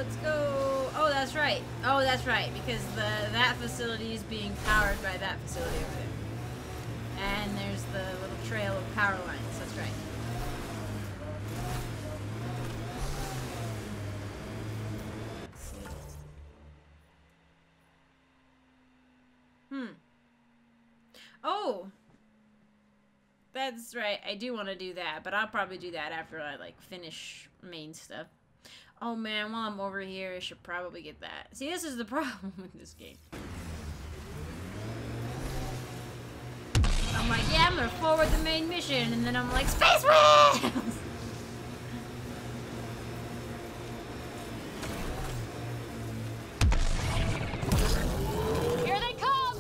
let's go. Oh, that's right. Oh, that's right, because that facility is being powered by that facility over there. And there's the little trail of power lines. That's right. Let's see. Oh! That's right. I do want to do that, but I'll probably do that after I, like, finish main stuff. Oh, man, while I'm over here, I should probably get that. See, this is the problem with this game. I'm like, yeah, I'm gonna forward the main mission, and then I'm like, Space Whales! Here they come!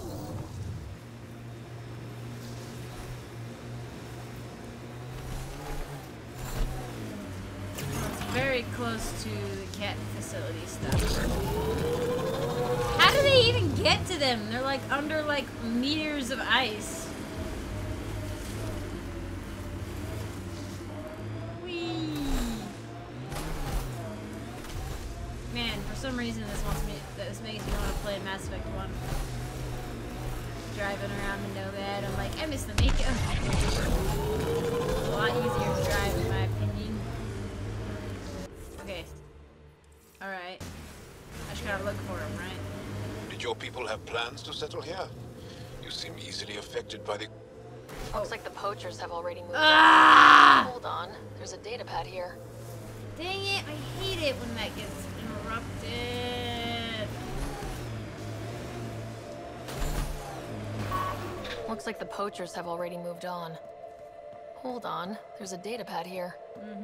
It's very close to the cat facility stuff. How do they even get to them? They're like under like meters of ice. Whee! Man, for some reason this makes me want to play Mass Effect 1. Driving around the Nomad, I'm like, I miss the makeup. It's a lot easier to drive in my opinion. Okay. Alright. I just gotta look for him, right? Did your people have plans to settle here? You seem easily affected by the... Looks like the poachers have already moved Ah! on. Hold on, there's a data pad here. Dang it, I hate it when that gets interrupted. Looks like the poachers have already moved on. Hold on, there's a data pad here.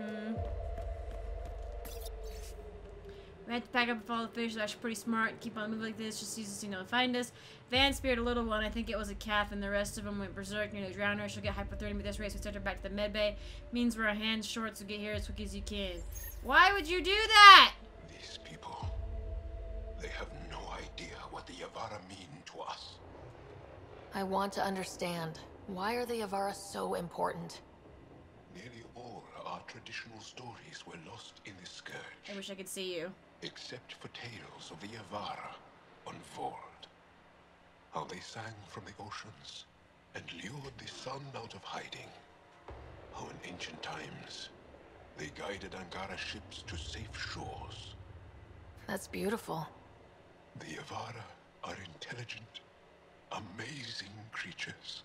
We had to pack up and follow the fish, so actually pretty smart. Keep on moving like this, just use the signal to find us. Van speared a little one, I think it was a calf, and the rest of them went berserk near the drowner. She'll get hypothermia at this rate, so we sent her back to the med bay. Means we're a hand short, so get here as quick as you can. Why would you do that? These people, they have no idea what the Yavara mean to us. I want to understand. Why are the Yavara so important? Nearly all our traditional stories were lost in the Scourge. I wish I could see you. Except for tales of the Yavara on Vord. How they sang from the oceans and lured the sun out of hiding. How in ancient times they guided Angara ships to safe shores. That's beautiful. The Yavara are intelligent, amazing creatures.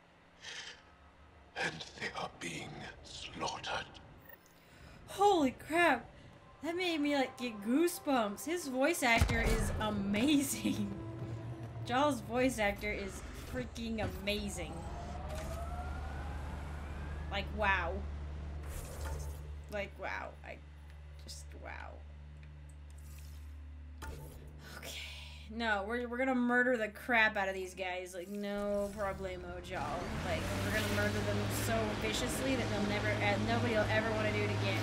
And they are being slaughtered. Holy crap. That made me like get goosebumps. His voice actor is amazing. Jaal's voice actor is freaking amazing. Like, wow. Like, wow. Wow. Okay. No, we're gonna murder the crap out of these guys. Like, no problemo, Jaal. Like, we're gonna murder them so viciously that nobody will ever want to do it again.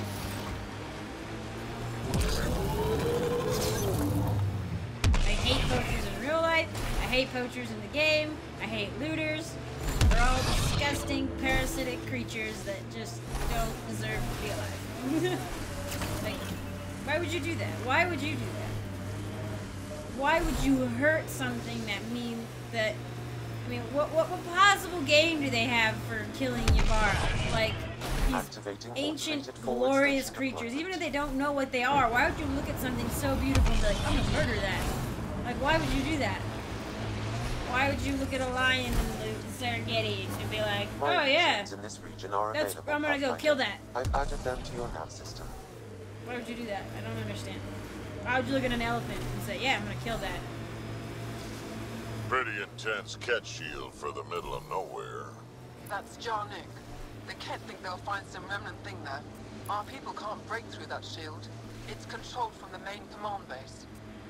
I hate poachers in real life. I hate poachers in the game. I hate looters. They're all disgusting, parasitic creatures that just don't deserve to be alive. Like, why would you do that? Why would you do that? Why would you hurt something that means that... I mean, what possible game do they have for killing Yavara? Like, these ancient, glorious creatures. Even if they don't know what they are, why would you look at something so beautiful and be like, I'm gonna murder that? Like, why would you do that? Why would you look at a lion in the Serengeti and be like, oh yeah, I'm gonna go kill that? I've added them to your nav system. Why would you do that? I don't understand. Why would you look at an elephant and say, yeah, I'm gonna kill that? Pretty intense cat shield for the middle of nowhere. That's Jarnik. The Kett think they'll find some remnant thing there. Our people can't break through that shield. It's controlled from the main command base.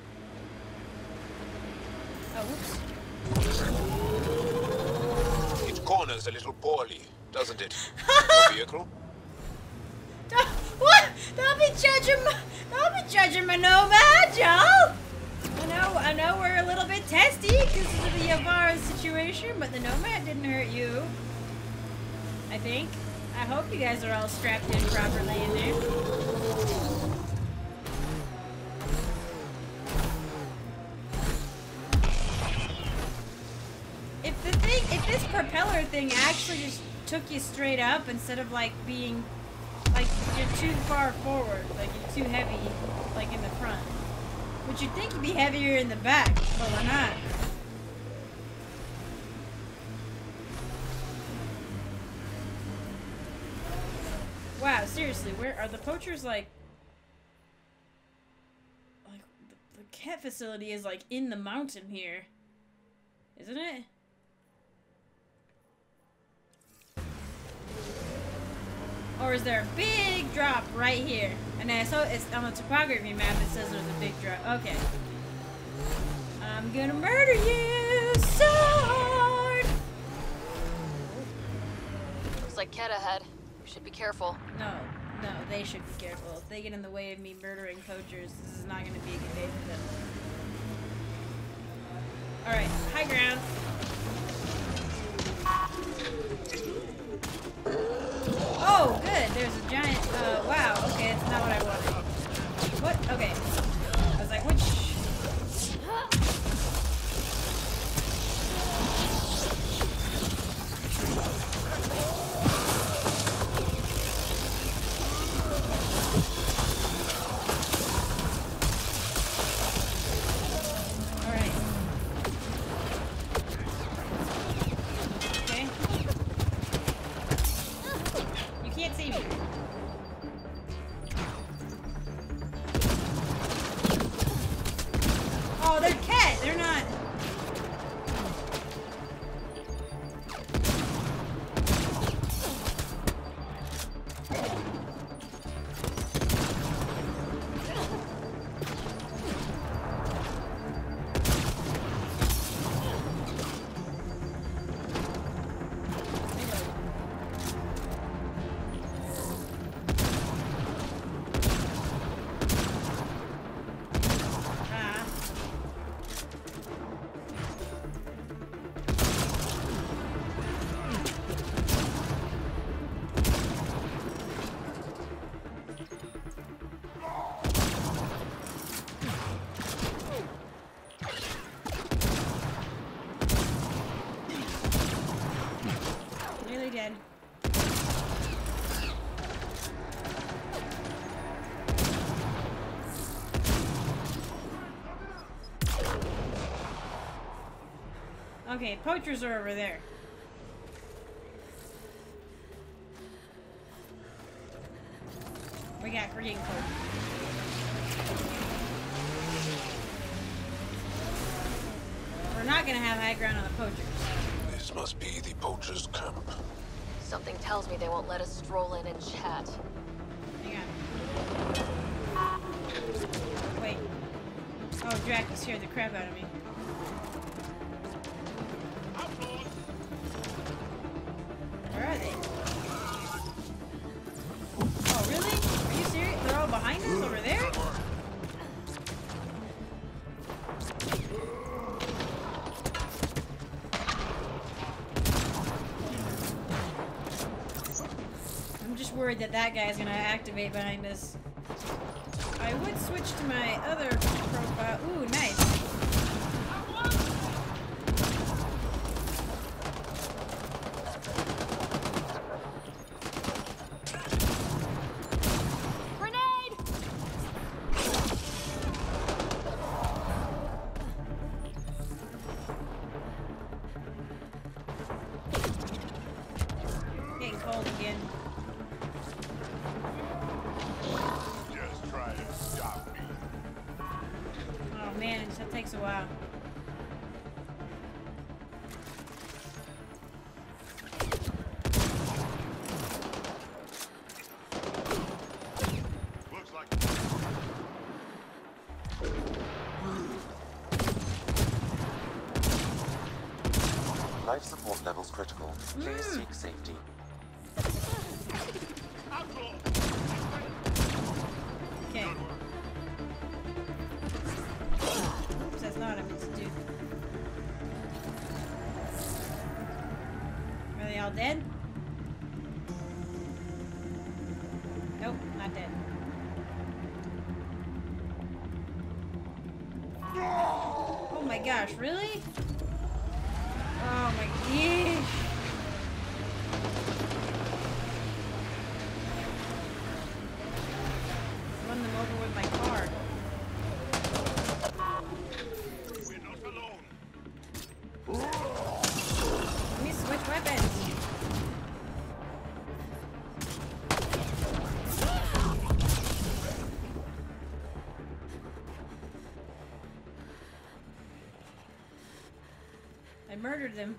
Oh, whoops. It corners a little poorly, doesn't it? Your vehicle? What? Don't be judging my Nomad, Jaal! I know we're a little bit testy because of the Yavara situation, but the Nomad didn't hurt you. I think. I hope you guys are all strapped in properly in there. If this propeller thing actually just took you straight up instead of like being like you're too far forward, like you're too heavy, like in the front. But you'd think you'd be heavier in the back, but we're not. Wow, seriously, where are the poachers like the cat facility is like in the mountain here, isn't it? Or is there a big drop right here? And I saw it's on the topography map. It says there's a big drop. Okay. I'm gonna murder you so hard. Looks like Cat ahead. We should be careful. No, they should be careful. If they get in the way of me murdering poachers, this is not gonna be a good day for them. All right, high ground. Oh, good. There's a giant. Wow. Okay, it's not what I wanted. What? Okay. I was like, which? All right. Okay. You can't see me. Oh, they're cat. They're not. Nearly dead. Okay, poachers are over there. We got green poachers. We're not gonna have high ground on the poachers. This must be the poachers' camp. Something tells me they won't let us stroll in and chat. Hang on. Wait. Oh, Dracky scared the crap out of me. Where are they? Oh, really? Are you serious? They're all behind us over there? I'm just worried that that guy's gonna activate behind us. I would switch to my other profile. Ooh, nice. Grenade! Getting cold again. Just try to stop me. Oh man, that takes a while. Looks like Life support levels critical. Please seek safety. Okay. Oops, that's not what I meant to do. Are they all dead? Nope, not dead. Oh my gosh, really? Oh my gosh. Run them over with my car. We're not alone. Let me switch weapons. I murdered them.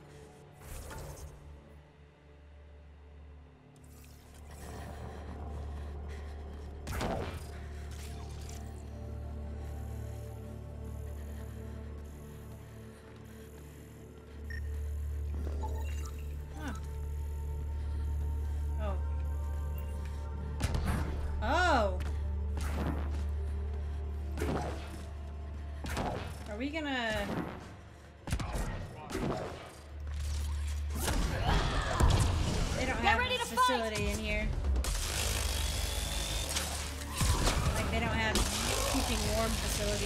Huh. Oh. Oh! Are we gonna... They don't have a facility in here. Like they don't have keeping warm facility.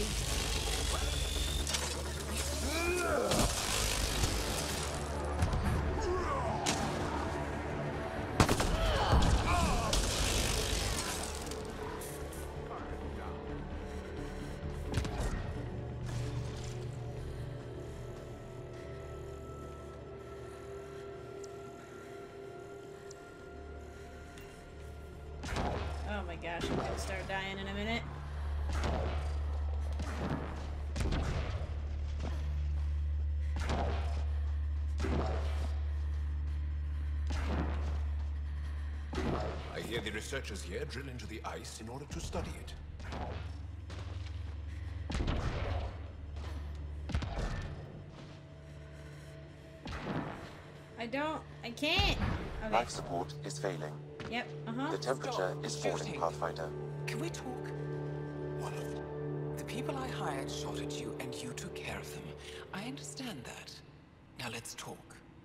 Oh my gosh, I'm gonna start dying in a minute. I hear the researchers here drill into the ice in order to study it. I can't. Okay. Life support is failing. Yep, uh-huh. The temperature is falling, Shooting. Pathfinder. Can we talk? One of them. The people I hired shot at you and you took care of them. I understand that. Now let's talk.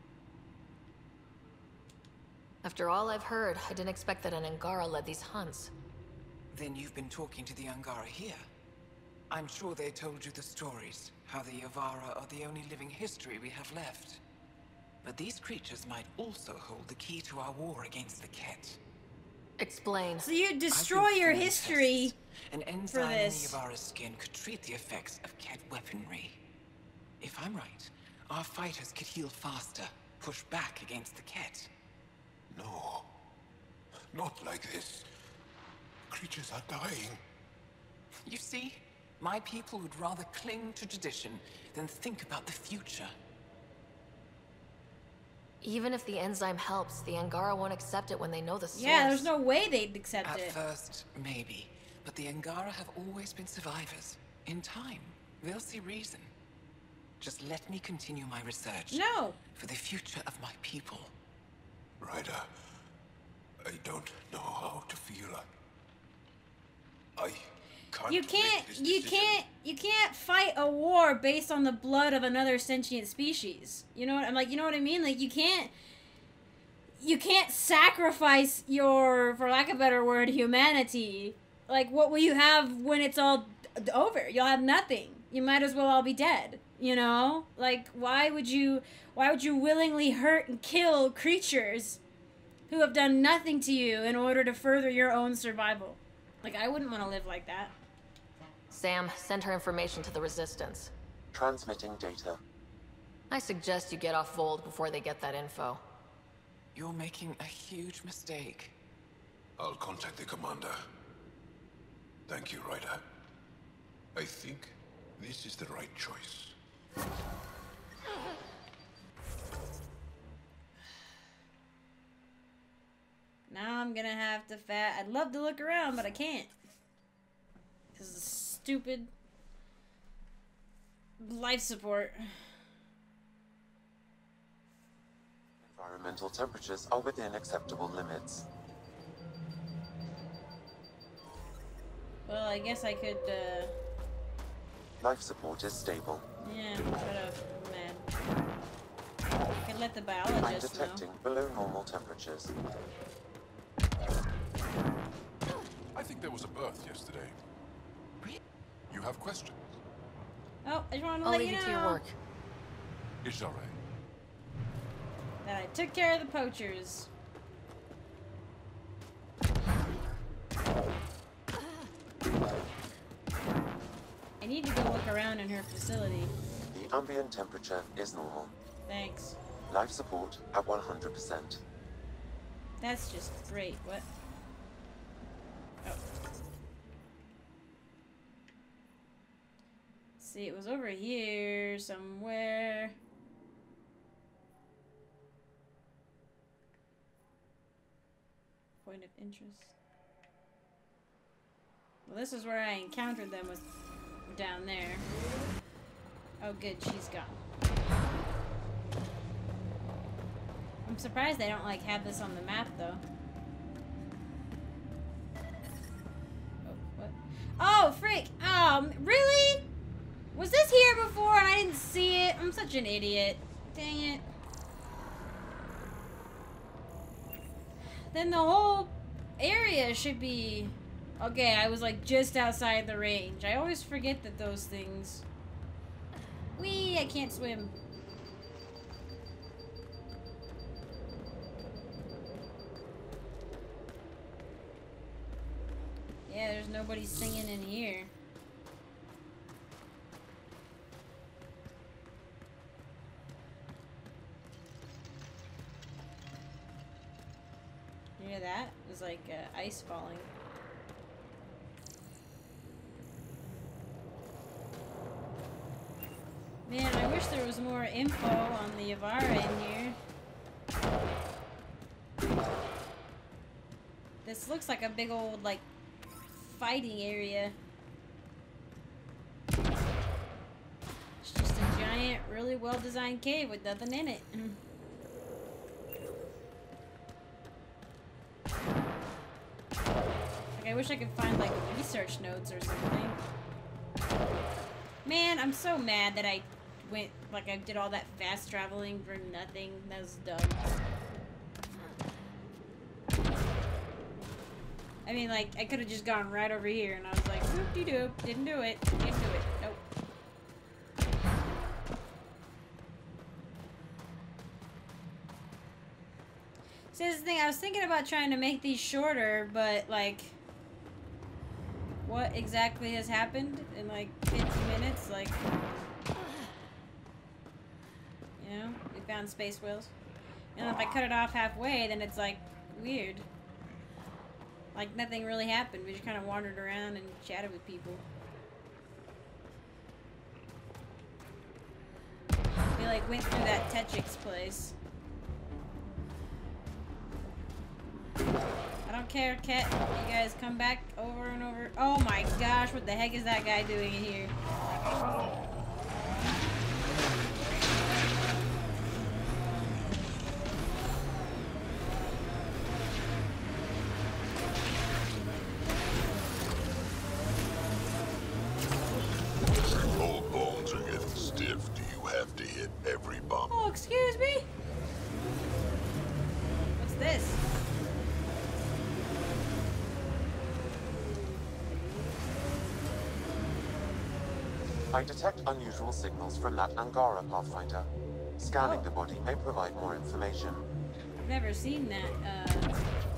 After all I've heard, I didn't expect that an Angara led these hunts. Then you've been talking to the Angara here. I'm sure they told you the stories, how the Yavara are the only living history we have left. But these creatures might also hold the key to our war against the Ket. Explain. So you I've destroy been your performing history. tests. An enzyme in the this. Yavara's skin could treat the effects of Ket weaponry. If I'm right, our fighters could heal faster, push back against the Ket. No. Not like this. Creatures are dying. You see, my people would rather cling to tradition than think about the future. Even if the enzyme helps, the Angara won't accept it when they know the source. Yeah, there's no way they'd accept At it. first, maybe. But the Angara have always been survivors. In time, they'll see reason. Just let me continue my research. No. For the future of my people. Ryder, I don't know how to feel. I can't. You make can't, this you decision. can't, you can't fight a war based on the blood of another sentient species. You know what I'm like? You know what I mean? Like you can't sacrifice your, for lack of a better word, humanity. Like what will you have when it's all over? You'll have nothing. You might as well all be dead. You know? Like why would you willingly hurt and kill creatures who have done nothing to you in order to further your own survival? Like I wouldn't want to live like that. Sam, send her information to the Resistance. Transmitting data. I suggest you get off Vold before they get that info. You're making a huge mistake. I'll contact the commander. Thank you, Ryder. I think this is the right choice. Now I'm gonna have to I'd love to look around, but I can't. Because of stupid life support. Environmental temperatures are within acceptable limits. Well, I guess I could, Life support is stable. yeah, shut up, I'm mad. I could let the I'm biologist know. detecting below normal temperatures. I think there was a birth yesterday. You have questions? Oh, I just wanted to I'll let leave you you know. to your work. It's all right. that I took care of the poachers. I need to go look around in her facility. The ambient temperature is normal. Thanks. Life support at 100%. That's just great. What? Oh. See, it was over here somewhere. Point of interest. Well, this is where I encountered them with down there. Oh, good, she's gone. I'm surprised they don't like have this on the map though. Oh, what? Oh, freak! Really? Was this here before and I didn't see it? I'm such an idiot. Dang it. Then the whole area should be... Okay, I was like just outside the range. I always forget that those things... Whee! I can't swim. Yeah, there's nobody singing in here. You hear that? It was like ice falling. Man, I wish there was more info on the Yavara in here. This looks like a big old, like, fighting area. It's just a giant, really well-designed cave with nothing in it. Like, I wish I could find, like, research notes or something. Man, I'm so mad that I went, like, I did all that fast traveling for nothing. That was dumb. I mean, like, I could have just gone right over here, and I was like, whoop-de-doop, didn't do it, didn't do it, nope. See, this is the thing, I was thinking about trying to make these shorter, but, like, what exactly has happened in, like, 50 minutes? Like, you know, we found space whales. And if I cut it off halfway, then it's, like, weird. Like, nothing really happened. We just kind of wandered around and chatted with people. We, like, went through that Techic's place. I don't care, Cat. You guys come back over and over. Oh my gosh, what the heck is that guy doing in here? Old bones are getting stiff. Do you have to hit every bump? Oh, excuse me? What's this? I detect unusual signals from that Angara, Pathfinder. Scanning Oh. the body may provide more information. I've never seen that,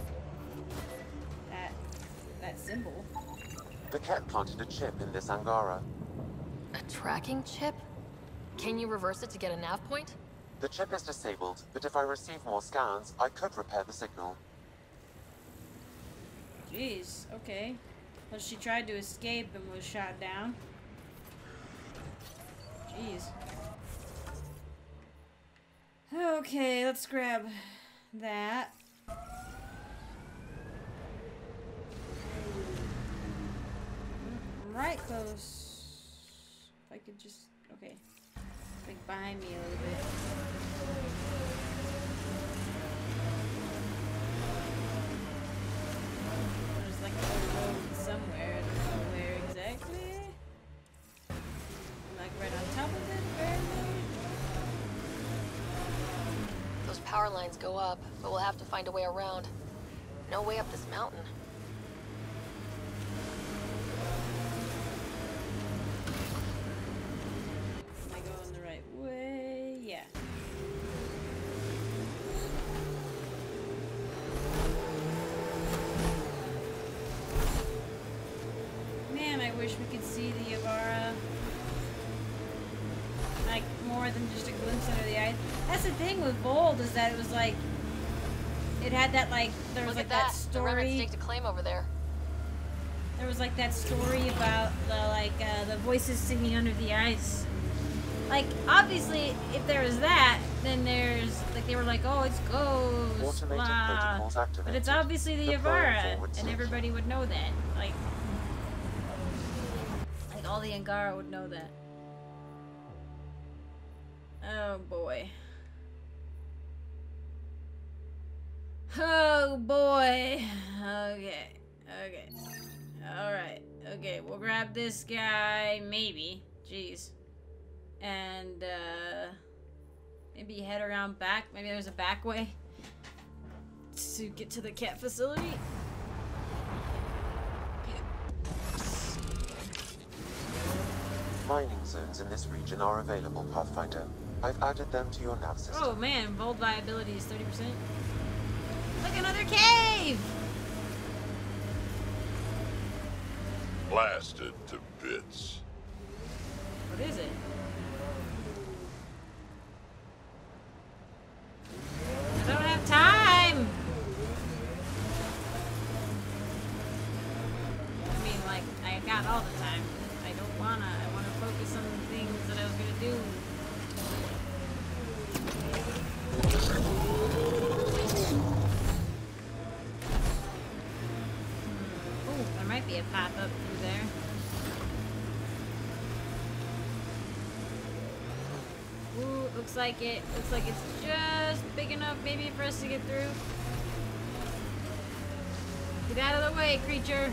that symbol. The Ket planted a chip in this Angara. A tracking chip? Can you reverse it to get a nav point? The chip is disabled, but if I receive more scans, I could repair the signal. Jeez, okay. Well, she tried to escape and was shot down. Jeez. Okay, let's grab that. Right close. If I could just... Okay. Like behind me a little bit. There's like a road somewhere. I don't know where exactly. I'm like right on top of it, barely. Those power lines go up, but we'll have to find a way around. No way up this mountain. Am I going the right way? Yeah. wish we could see the Yavara. Like, more than just a glimpse under the ice. That's the thing with Vold, is that it was like, it had that, like, there was Look like at that The Remnant story. staked a claim over there. There was like that story about the voices singing under the ice. Like, obviously, if there was that, then there's, like, they were like, oh, it's ghosts, Automated blah. protocols activated. But it's obviously the Deploying Yavara, forward and sync. everybody would know that. Like all the Angara would know that. Oh boy. Oh boy. Okay. Okay. Alright. Okay, we'll grab this guy, maybe. Jeez. And, maybe head around back. Maybe there's a back way to get to the cat facility. Mining zones in this region are available, Pathfinder. I've added them to your nav system. Oh man, Vold viability is 30%. Look, another cave! Blasted to bits. What is it? I don't have time! I mean, like, I got all the time. I don't wanna. I wanna focus on the things that I was gonna do. Ooh, there might be a path up through there. Ooh, looks like it. Looks like it's just big enough maybe for us to get through. Get out of the way, creature.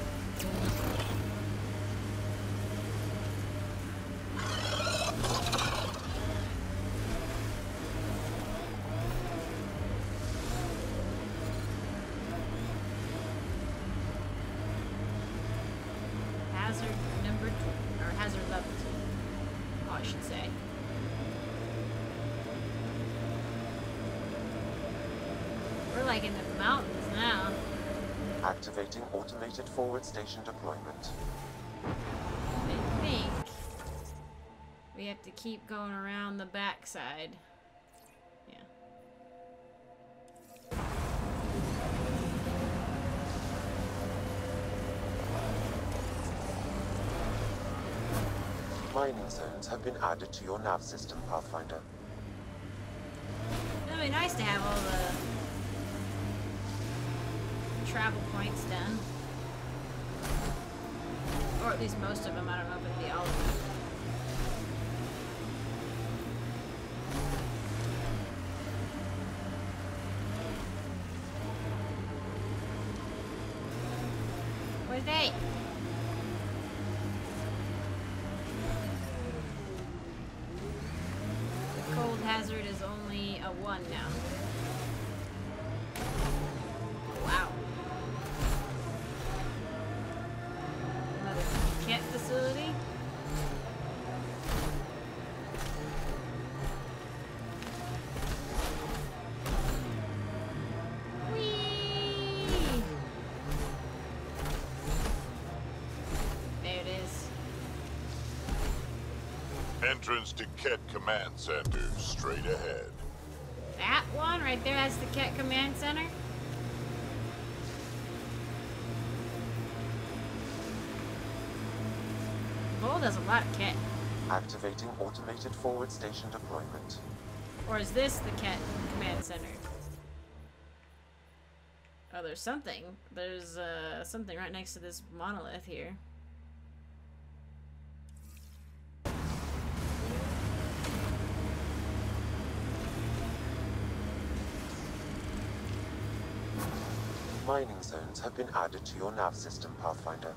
Hazard number 2, or hazard level 2. Oh, I should say. We're like in the mountains now. Activating automated forward station deployment. I think we have to keep going around the backside. Yeah. Mining zones have been added to your nav system, Pathfinder. It'd be nice to have all the travel points done. Or at least most of them. I don't know if it'd be all of them. Where's they? The cold hazard is only a 1 now. Wow. Another cat facility. Whee! There it is. Entrance to Ket Command Center, straight ahead. That one right there, that's the Ket Command Center. Vold has a lot of Ket. Activating automated forward station deployment. Or is this the Ket Command Center? Oh, there's something. There's something right next to this monolith here. Mining zones have been added to your nav system, Pathfinder.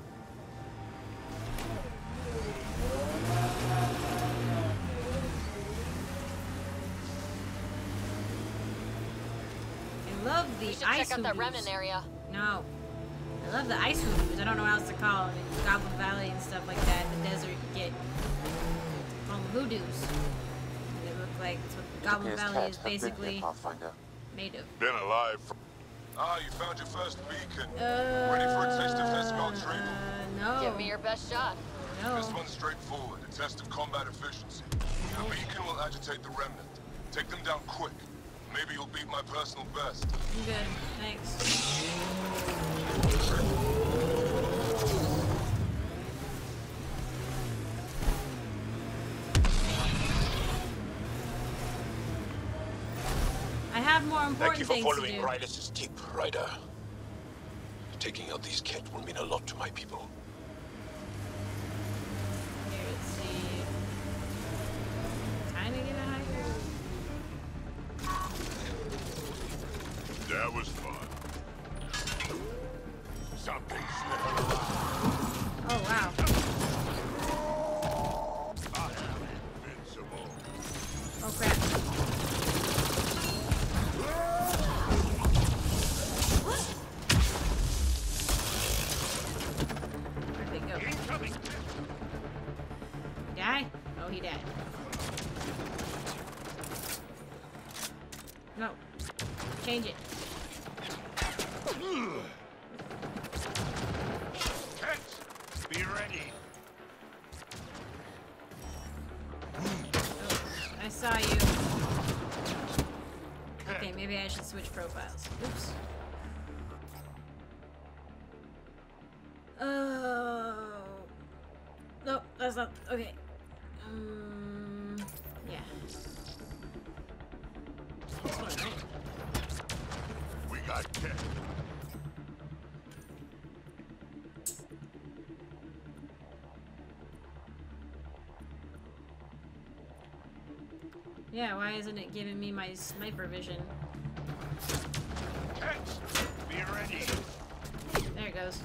I love the We should ice check out that hoodoos. remnant area. No. I love the ice hoodoos. I don't know what else to call them. In Goblin Valley and stuff like that. In the desert, you get call them hoodoos. And they look like it's what Goblin Appears Valley Ket is have been basically here, Pathfinder. made of. Been alive for... Ah, you found your first beacon. Ready for a taste of Hesgal Travel? No. Give me your best shot. No. This one's straightforward. A test of combat efficiency. The beacon will agitate the remnant. Take them down quick. Maybe you'll beat my personal best. I'm good. Thanks. I have more important Thank you for things following to do. Rylis' tip, Ryder. Taking out these Kett will mean a lot to my people. Here, let's see. Kinda get a higher. That was fun. Something sniffing around. Oh wow. I am invincible. Oh crap. Where'd they go? Incoming. He die? Oh, he died. No. Change it. Kett, be ready. Oh, I saw you. Okay, maybe I should switch profiles. Oops. Oh. No, that's not. Okay. Yeah. This one, right? We got Kett. Yeah, why isn't it giving me my sniper vision? Kett, be ready. There it goes.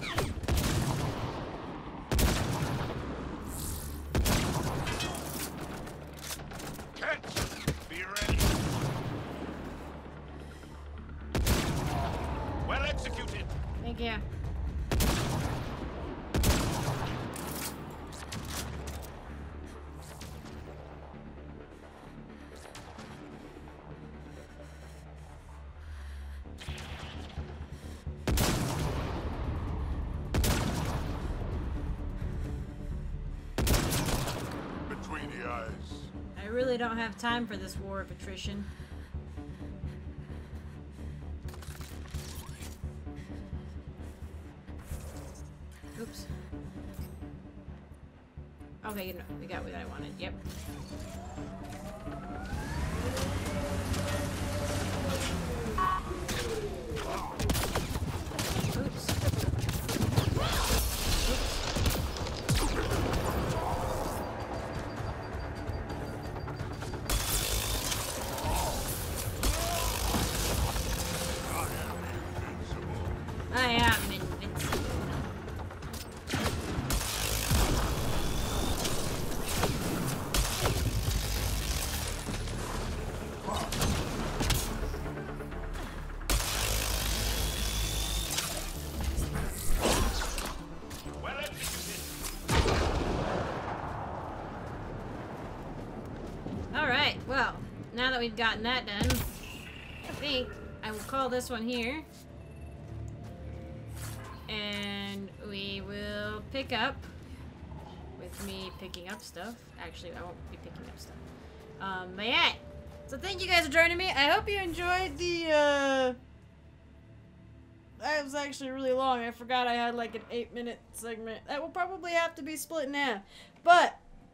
Kett, be ready. Well executed. Thank you. Between the eyes. I really don't have time for this war of attrition. Oops. Okay, you know, we got what I wanted. Yep. Oops. I am invincible. Well executed. Alright, well, now that we've gotten that done, I think I will call this one here. And we will pick up with me picking up stuff. Actually, I won't be picking up stuff. But yeah. So thank you guys for joining me. I hope you enjoyed the, that was actually really long. I forgot I had like an 8-minute segment. That will probably have to be split in half. But,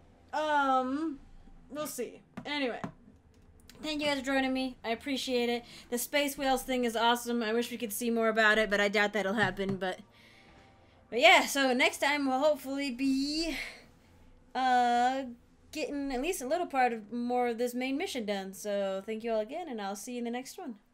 we'll see. Anyway. Thank you guys for joining me. I appreciate it. The Space Whales thing is awesome. I wish we could see more about it, but I doubt that'll happen. But yeah, so next time we'll hopefully be getting at least a little part of more of this main mission done. So thank you all again, and I'll see you in the next one.